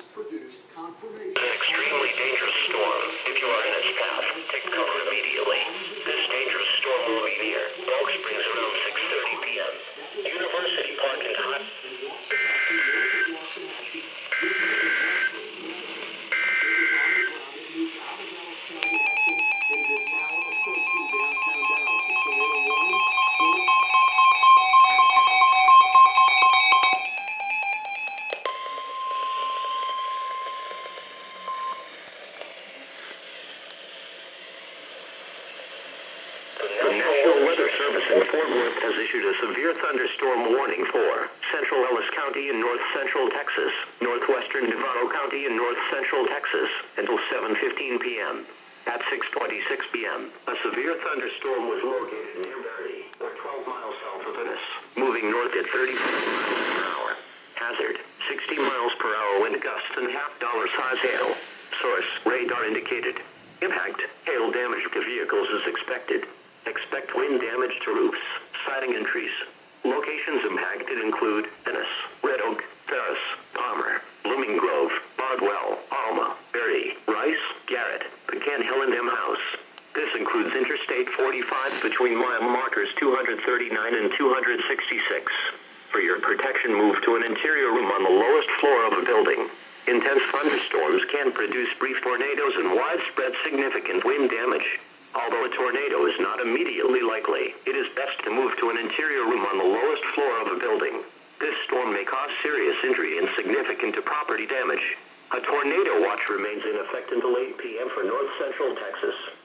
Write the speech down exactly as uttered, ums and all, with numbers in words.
has produced confirmation. An extremely dangerous storm. If you are in its path, take cover immediately. This dangerous storm will be near Bulk Springs around six thirty p m University Park and Hot. In Waxahachie, north of Waxahachie, just to the west of Meadow. It was on the ground. It moved out of Dallas County, Ashton, and it is now approaching downtown Dallas. A tornado warning still. The National Weather Service in Fort Worth has issued a severe thunderstorm warning for central Ellis County in north central Texas, northwestern Devaro County in north central Texas until seven fifteen p m At six twenty-six p m, a severe thunderstorm was located near Verdi, or twelve miles south of Ennis, moving north at thirty-five miles per hour. Hazard, sixty miles per hour wind gusts and half dollar size hail. Source, radar indicated. Impact, hail damage to vehicles is expected. Expect wind damage to roofs, siding and trees. Locations impacted include Ennis, Red Oak, Ferris, Palmer, Blooming Grove, Bardwell, Alma, Berry, Rice, Garrett, Pecan Hill and M House. This includes Interstate forty-five between mile markers two hundred thirty-nine and two hundred sixty-six. For your protection, move to an interior room on the lowest floor of a building. Intense thunderstorms can produce brief tornadoes and widespread significant wind damage. Although a tornado is not immediately likely, it is best to move to an interior room on the lowest floor of a building. This storm may cause serious injury and significant property damage. A tornado watch remains in effect until eight p m for north central Texas.